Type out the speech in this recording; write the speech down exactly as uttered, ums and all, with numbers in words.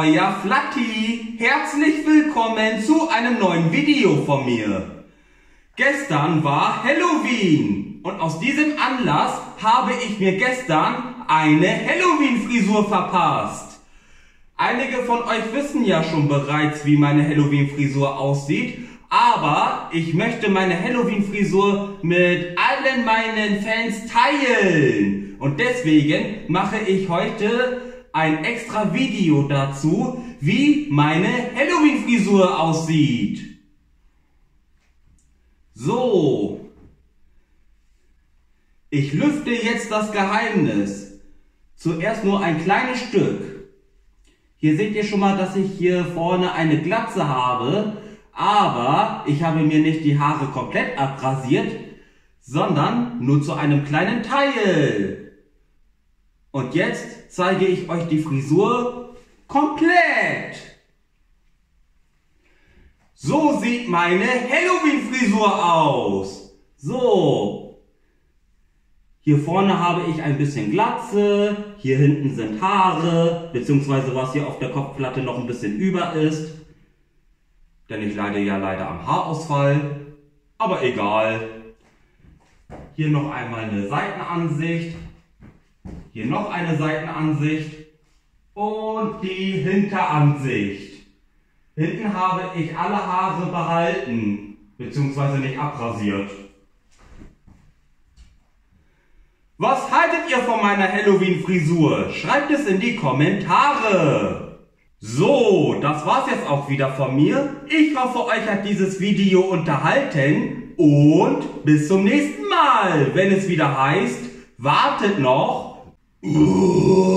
euer Flatti. Herzlich willkommen zu einem neuen Video von mir. Gestern war Halloween und aus diesem Anlass habe ich mir gestern eine Halloween-Frisur verpasst. Einige von euch wissen ja schon bereits, wie meine Halloween-Frisur aussieht, aber ich möchte meine Halloween-Frisur mit allen meinen Fans teilen. Und deswegen mache ich heute ein extra Video dazu, wie meine Halloween-Frisur aussieht. So, ich lüfte jetzt das Geheimnis. Zuerst nur ein kleines Stück. Hier seht ihr schon mal, dass ich hier vorne eine Glatze habe, aber ich habe mir nicht die Haare komplett abrasiert, sondern nur zu einem kleinen Teil. Und jetzt zeige ich euch die Frisur komplett. So sieht meine Halloween-Frisur aus. So. Hier vorne habe ich ein bisschen Glatze, hier hinten sind Haare, beziehungsweise was hier auf der Kopfplatte noch ein bisschen über ist. Denn ich leide ja leider am Haarausfall. Aber egal. Hier noch einmal eine Seitenansicht. Hier noch eine Seitenansicht und die Hinteransicht. Hinten habe ich alle Haare behalten, beziehungsweise nicht abrasiert. Was haltet ihr von meiner Halloween-Frisur? Schreibt es in die Kommentare. So, das war's jetzt auch wieder von mir. Ich hoffe, euch hat dieses Video unterhalten und bis zum nächsten Mal, wenn es wieder heißt, wartet noch. Uh.